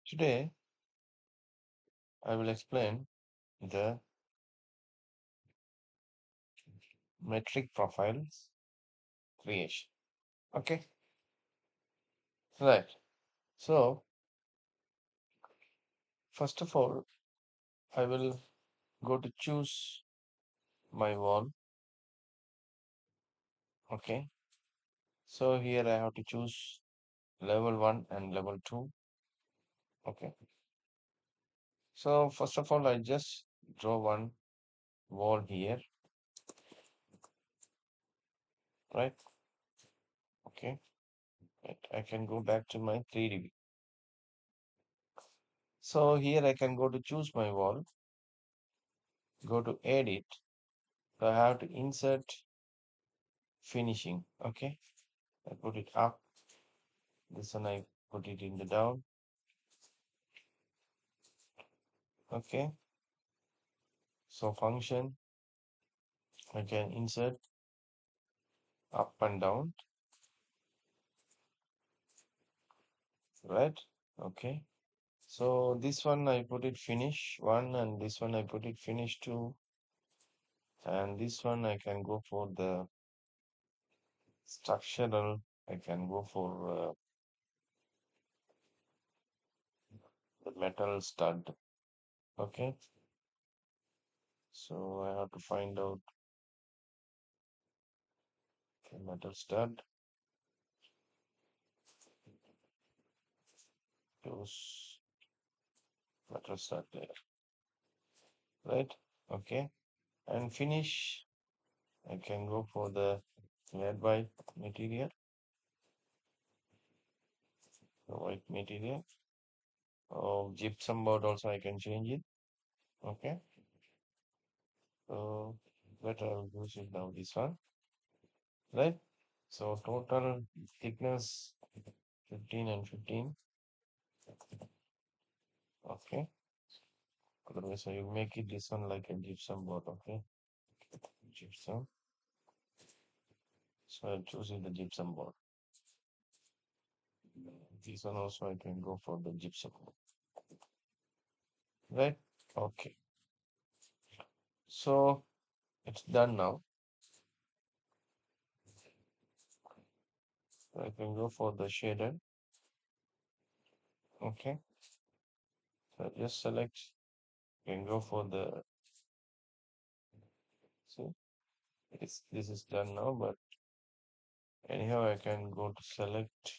Today, I will explain the metric profiles creation. Okay, right. So, first of all, I will go to choose my wall. Okay, so here I have to choose level 1 and level 2. Okay, so first of all, I just draw one wall here, right? Okay, right. I can go back to my 3D. So here I can go to choose my wall, go to edit. So I have to insert finishing. Okay, I put it up. This one I put it in the down. Okay, so function I can insert up and down, right? Okay, so this one I put it finish one, and this one I put it finish two, and this one I can go for the structural. I can go for the metal stud. Okay, so I have to find out the metal stud. Choose metal stud there, right? Okay, and finish. I can go for the nearby material, the white material. Oh, gypsum board also I can change it. Okay, so better I'll use it now this one, right? So total thickness 15 and 15. Okay, otherwise I will make it this one like a gypsum board. Okay, gypsum. So I'll choose it the gypsum board. This one also I can go for the gypsum board, right? Okay, so it's done now. I can go for the shader. Okay, so just select. Can go for the, see, this is done now, but anyhow I can go to select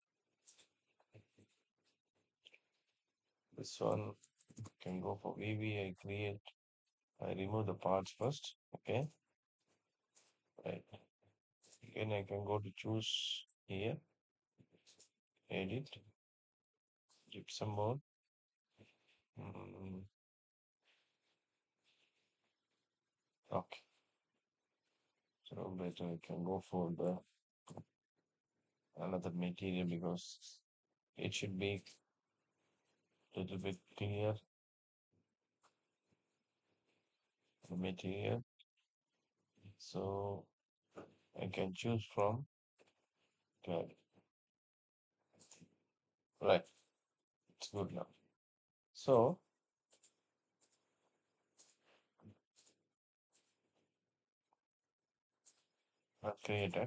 this one. Can go for VB. I create. I remove the parts first. Okay, right. Again I can go to choose here, edit, gypsum board. Mm, okay, so better I can go for the another material because it should be little bit clear. The material, so I can choose from that. Right, it's good now. So I've created.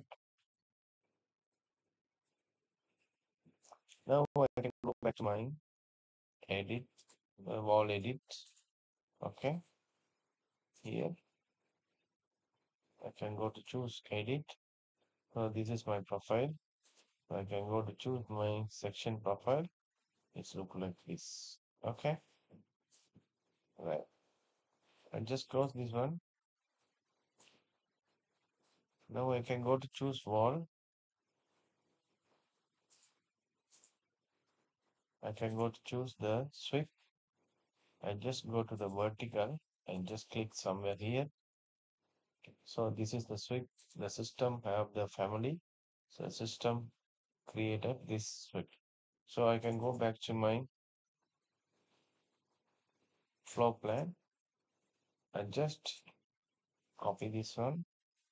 Now I can go back to my edit, wall edit. Okay, here I can go to choose edit. So this is my profile. I can go to choose my section profile. It's look like this. Okay, right. I just close this one. Now I can go to choose wall. I can go to choose the sweep. I just go to the vertical and just click somewhere here. So this is the sweep. The system have the family. So system created this sweep. So I can go back to my floor plan and just copy this one.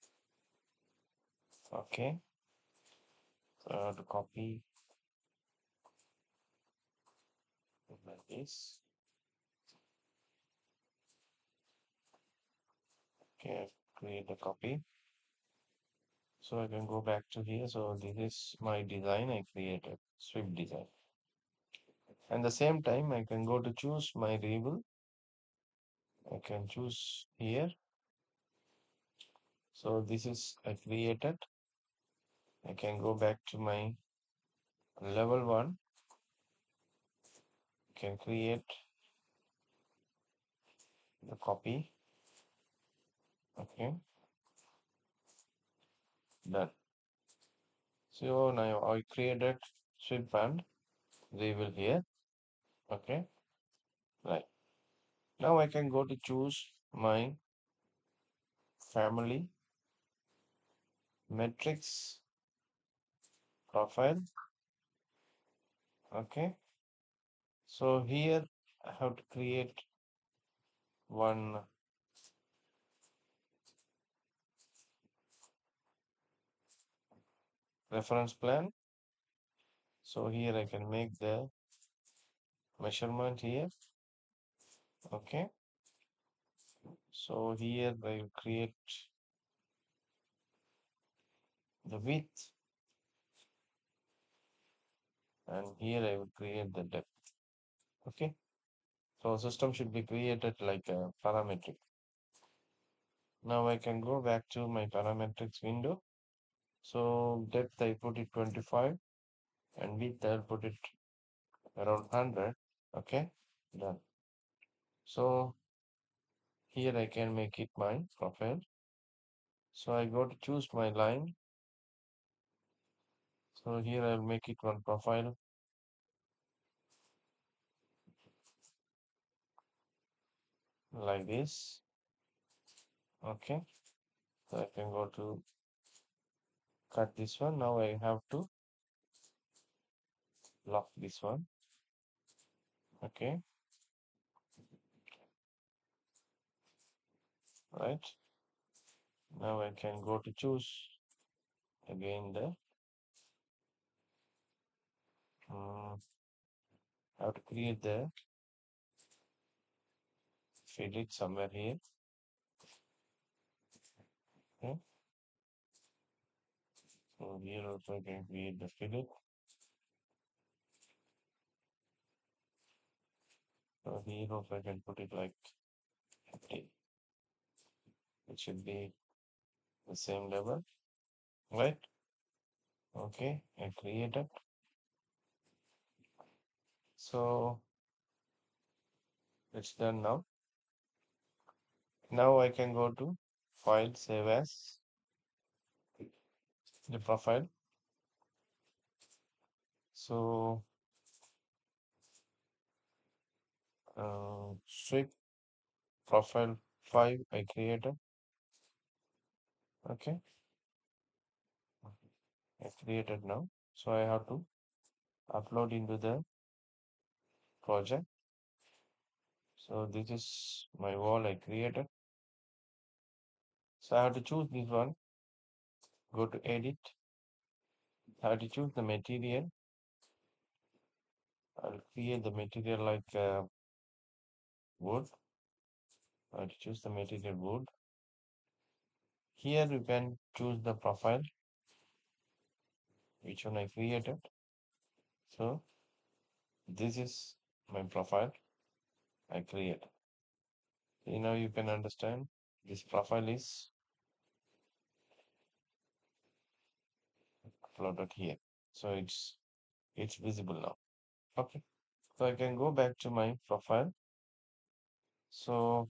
Okay. So I have to copy like this. Okay, create a copy. So I can go back to here. So this is my design I created, sweep design. And the same time, I can go to choose my label. I can choose here. So this is I created. I can go back to my level one. Can create the copy. Okay, done. So now I created sweep band label here. Okay, right. Now I can go to choose my family matrix profile. Okay, so here I have to create one reference plan. So here I can make the measurement here. Okay, so here I will create the width and here I will create the depth. Okay, so system should be created like a parametric. Now I can go back to my parametrics window. So depth I put it 25 and width I'll put it around 100. Okay, done. So here I can make it my profile. So I go to choose my line. So here I'll make it one profile like this. Okay, so I can go to cut this one. Now I have to lock this one. Okay, right. Now I can go to choose again the how to create the fill it somewhere here. Okay, so here also I can create the fill it. So here also I can put it like 50. It should be the same level, right? Okay, I created. So it's done now. Now I can go to file, save as the profile. So sweep profile 5 I created. Okay, I created now. So I have to upload into the project. So this is my wall I created. So I have to choose this one. Go to edit. I have to choose the material. I'll create the material like wood. I have to choose the material wood. Here you can choose the profile, which one I created. So this is my profile I created. You know, you can understand this profile is uploaded here. So it's visible now. Okay. So I can go back to my profile. So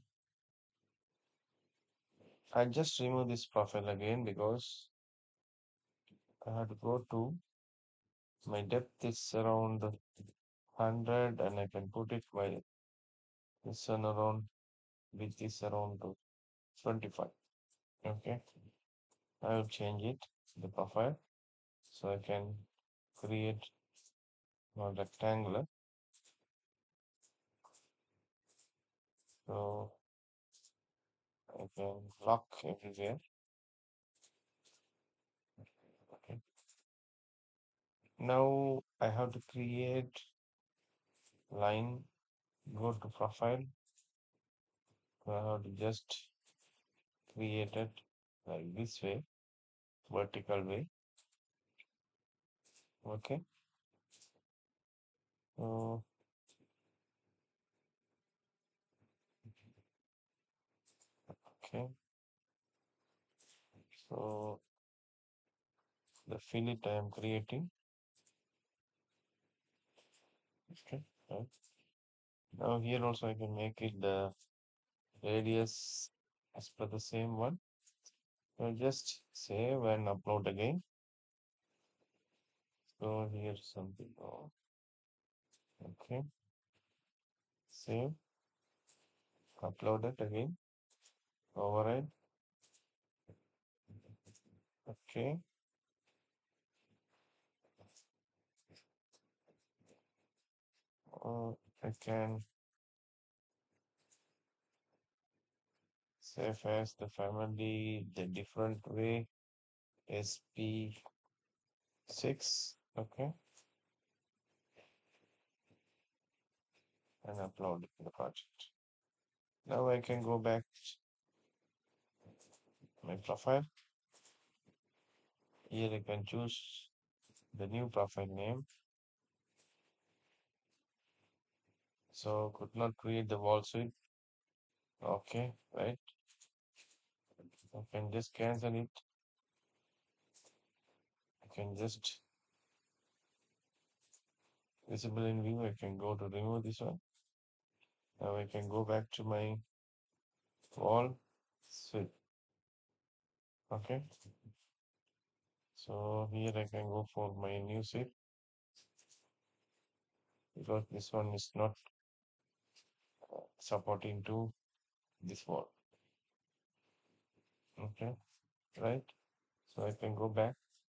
I just remove this profile again because I have to go to my depth is around 100 and I can put it by this one around with this around 25. Okay. I will change it, the profile. So I can create a rectangular. So I can lock everywhere. Okay. Now I have to create line, go to profile. I have to just create it like this way, vertical way. Okay. So, okay. So the fillet I am creating. Okay. Right. Now here also I can make it the radius as per the same one. So just save and upload again. So here something. Oh, okay. Save. Upload it again. Override. Okay. I can save as the family the different way. SP6. Okay. And upload the project. Now I can go back to my profile. Here I can choose the new profile name. So could not create the wall sweep. Okay, right. I can just cancel it. I can just visible in view. I can go to remove this one. Now I can go back to my wall sweep. Okay. So here I can go for my new sweep because this one is not supporting to this wall. Okay, right. So I can go back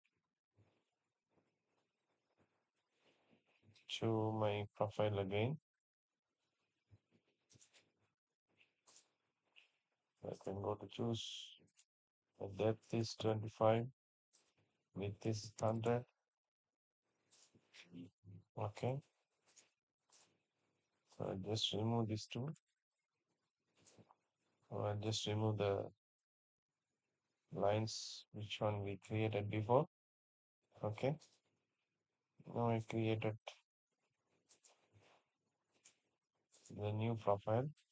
to my profile again. I can go to choose the depth is 25, width is 100. Okay, so I just remove these two. So I just remove the lines which one we created before. Okay, now I created the new profile.